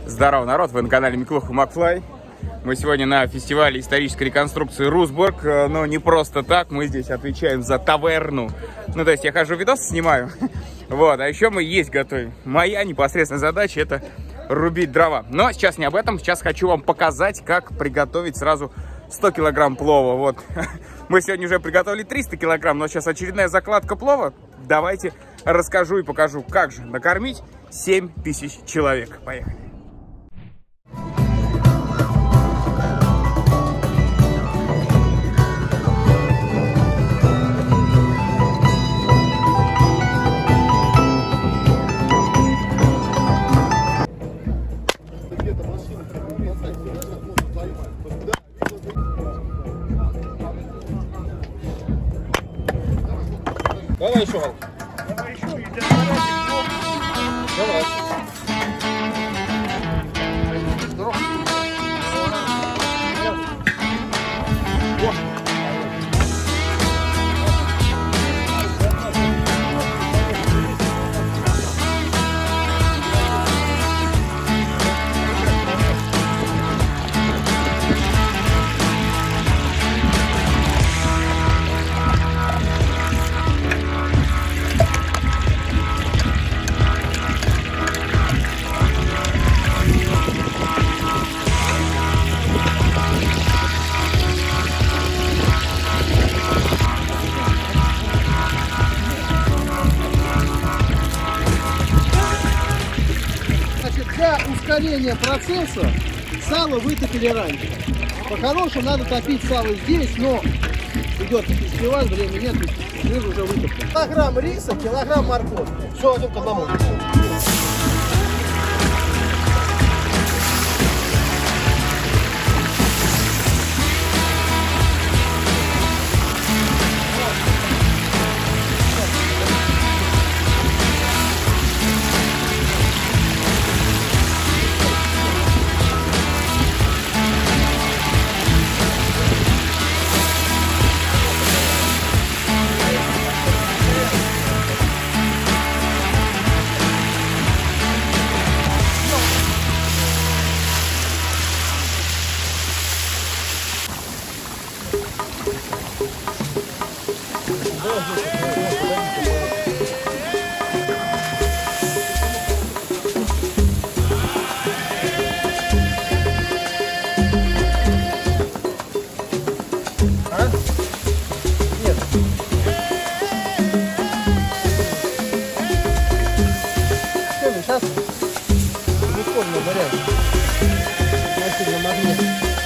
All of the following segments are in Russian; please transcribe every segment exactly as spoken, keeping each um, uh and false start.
Здорово, народ, вы на канале Миклуха Макфлай. Мы сегодня на фестивале исторической реконструкции Русбург, но не просто так, мы здесь отвечаем за таверну. Ну, то есть я хожу, видосы снимаю, вот, а еще мы есть готовим. Моя непосредственная задача — это рубить дрова. Но сейчас не об этом, сейчас хочу вам показать, как приготовить сразу сто килограмм плова. Вот, мы сегодня уже приготовили триста килограмм, но сейчас очередная закладка плова. Давайте расскажу и покажу, как же накормить семь тысяч человек. Поехали. Давай еще, Вал. Давай еще, и Давай. Здорово. Для ускорения процесса сало вытопили раньше. По-хорошему надо топить сало здесь, но идет фестиваль, времени нет, жир уже вытоплен. Килограмм риса, килограмм моркови. Все один к одному. Сейчас бесспорно вариант. На сильном огне.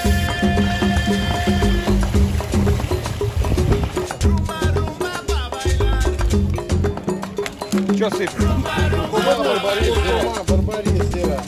Че сыпь? Барбарис, да. Барбарис, да.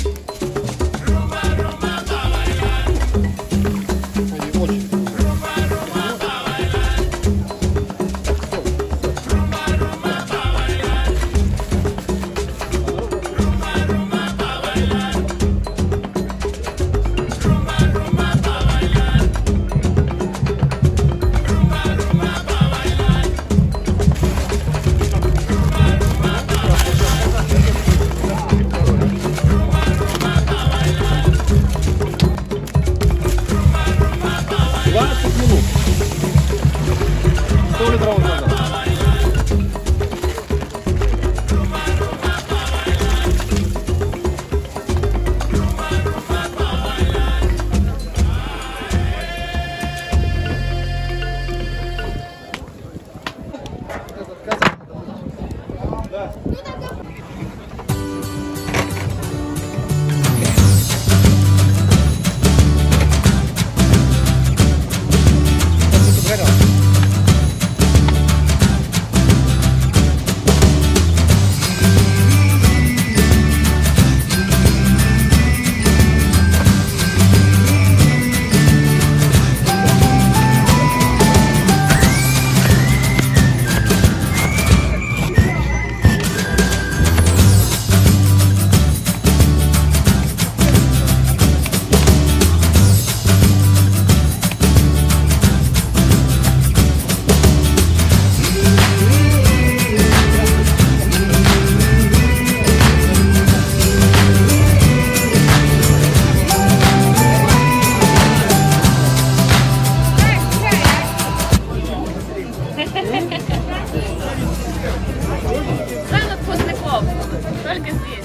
без двери.